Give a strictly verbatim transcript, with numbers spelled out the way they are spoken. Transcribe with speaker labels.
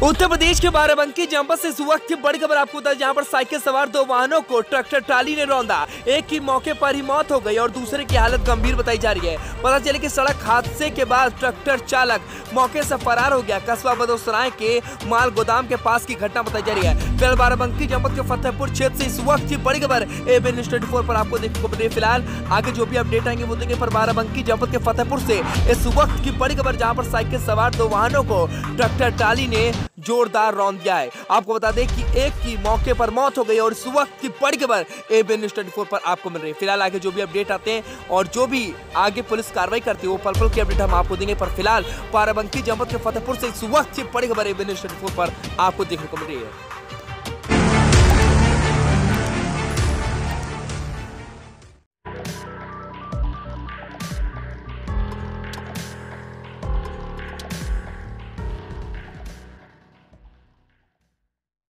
Speaker 1: उत्तर प्रदेश के बाराबंकी जनपद से इस वक्त की बड़ी खबर आपको बता, जहां पर साइकिल सवार दो वाहनों को ट्रैक्टर ट्राली ने रौंदा। एक की मौके पर ही मौत हो गई और दूसरे की हालत गंभीर बताई जा रही है। पता चले कि सड़क हादसे के बाद ट्रैक्टर चालक मौके से फरार हो गया। कस्बा बदोसराय के माल गोदाम के पास की घटना बताई जा रही है। फिलहाल बाराबंकी जनपद के फतेहपुर क्षेत्र से इस वक्त की बड़ी खबर एबी न्यूज़ चौबीस पर आपको देखने को मिल रही है। फिलहाल आगे जो भी अपडेट आएंगे वो देंगे। पर बाराबंकी जनपद के फतेहपुर से इस वक्त की बड़ी खबर, जहां पर साइकिल सवार दो वाहनों को ट्रैक्टर ट्राली ने जोरदार रौंद दिया है। आपको बता दें कि एक की मौके पर मौत हो गई और इस वक्त की बड़ी खबर एबी न्यूज़ चौबीस पर आपको मिल रही है। फिलहाल आगे जो भी अपडेट आते हैं और जो भी आगे पुलिस कार्रवाई करती है वो पल पल की अपडेट हम आपको देंगे। पर फिलहाल बाराबंकी जनपद के फतेहपुर से इस वक्त की बड़ी खबर एबी न्यूज़ चौबीस पर आपको देखने को मिल रही है।